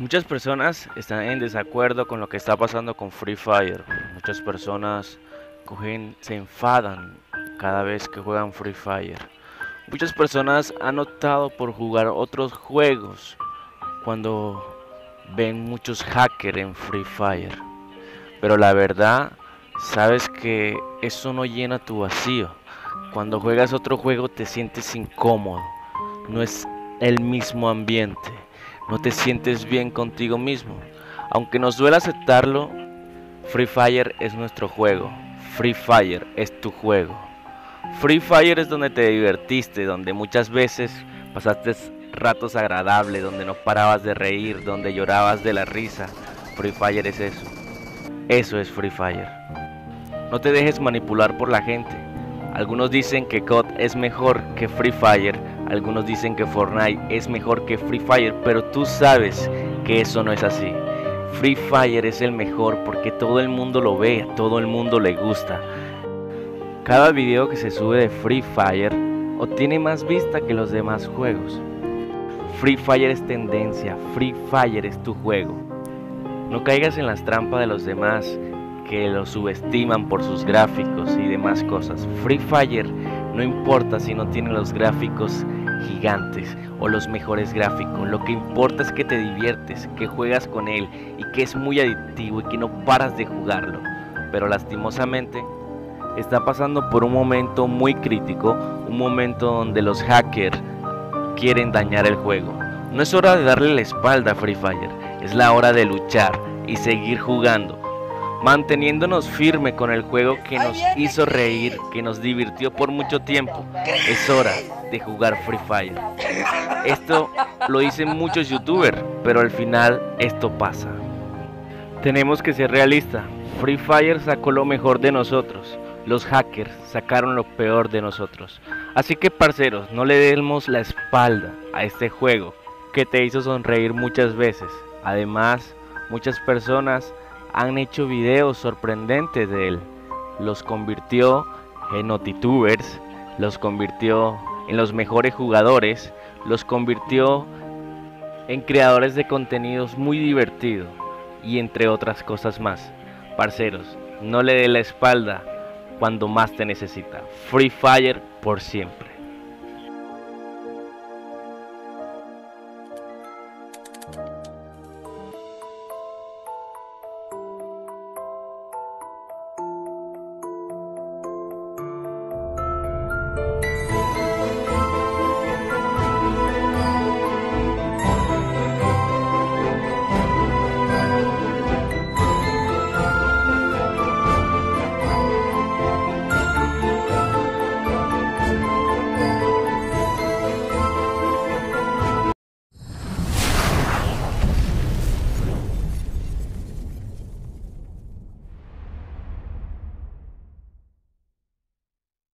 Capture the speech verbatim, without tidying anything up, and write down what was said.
Muchas personas están en desacuerdo con lo que está pasando con Free Fire. Muchas personas cogen, se enfadan cada vez que juegan Free Fire. Muchas personas han optado por jugar otros juegos cuando ven muchos hackers en Free Fire. Pero la verdad, sabes que eso no llena tu vacío. Cuando juegas otro juego te sientes incómodo. No es el mismo ambiente. No te sientes bien contigo mismo. Aunque nos duela aceptarlo, Free Fire es nuestro juego. Free Fire es tu juego. Free Fire es donde te divertiste, donde muchas veces pasaste ratos agradables, donde no parabas de reír, donde llorabas de la risa. Free Fire es eso. Eso es Free Fire. No te dejes manipular por la gente. Algunos dicen que C O D es mejor que Free Fire, algunos dicen que Fortnite es mejor que Free Fire, pero tú sabes que eso no es así. Free Fire es el mejor porque todo el mundo lo ve, a todo el mundo le gusta. Cada video que se sube de Free Fire obtiene más vista que los demás juegos. Free Fire es tendencia, Free Fire es tu juego. No caigas en las trampas de los demás que lo subestiman por sus gráficos y demás cosas. Free Fire no importa si no tiene los gráficos gigantes o los mejores gráficos, lo que importa es que te diviertes, que juegas con él y que es muy adictivo y que no paras de jugarlo. Pero lastimosamente está pasando por un momento muy crítico, un momento donde los hackers quieren dañar el juego. No es hora de darle la espalda a Free Fire, es la hora de luchar y seguir jugando, manteniéndonos firme con el juego que nos hizo reír, que nos divirtió por mucho tiempo. Es hora de jugar Free Fire. Esto lo dicen muchos youtubers, pero al final esto pasa. Tenemos que ser realistas. Free Fire sacó lo mejor de nosotros. Los hackers sacaron lo peor de nosotros. Así que parceros, no le demos la espalda a este juego que te hizo sonreír muchas veces. Además, muchas personas han hecho videos sorprendentes de él. Los convirtió en notitubers, los convirtió en los mejores jugadores, los convirtió en creadores de contenidos muy divertidos y entre otras cosas más. Parceros, no le dé la espalda cuando más te necesita. Free Fire por siempre.